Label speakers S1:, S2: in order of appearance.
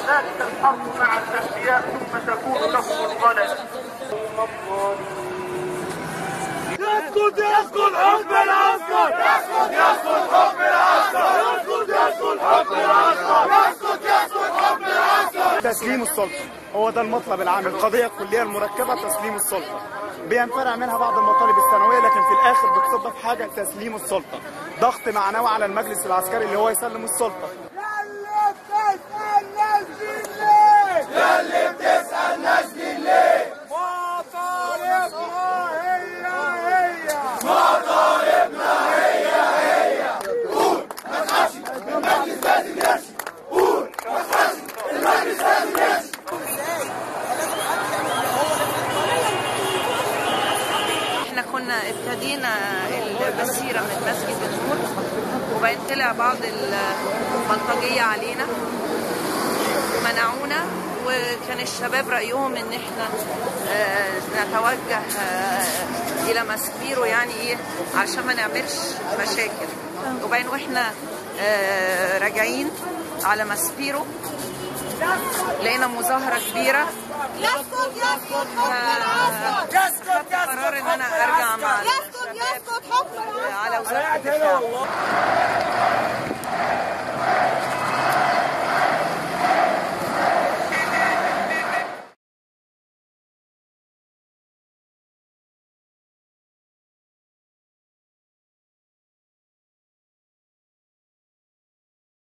S1: ذلك الحرب مع الأنبياء ثم تكون لهم الغلبة.
S2: يسقط يسقط حكم العسكر، يسقط يسقط حكم العسكر، يسقط يسقط حكم العسكر، يسقط يسقط حكم العسكر.
S3: تسليم السلطة هو ده المطلب العام. القضية الكلية المركبة تسليم السلطة، بينفرع منها بعض المطالب الثانوية، لكن في الآخر بتصب في حاجة تسليم السلطة. ضغط معنوي على المجلس العسكري اللي هو يسلم السلطة.
S2: ياللي بتسأل نسلي ليه؟ مطالبنا هي قول ما تخافش المجلس لازم يمشي، قول ما تخافش المجلس لازم يمشي.
S4: احنا كنا ابتدينا المسيرة من مسجد النور، وبعدين طلع بعض البلطجية علينا منعونا، وكان الشباب رأيهم ان احنا نتوجه الى ماسبيرو، يعني ايه عشان ما نعملش مشاكل. وبعدين واحنا راجعين على ماسبيرو لقينا مظاهرة كبيرة.
S5: يسقط يسقط حكم العسكر،
S4: خدت قرار ان انا ارجع مع
S5: يسقط يسقط حكم العسكر
S4: على وزارة الدفاع.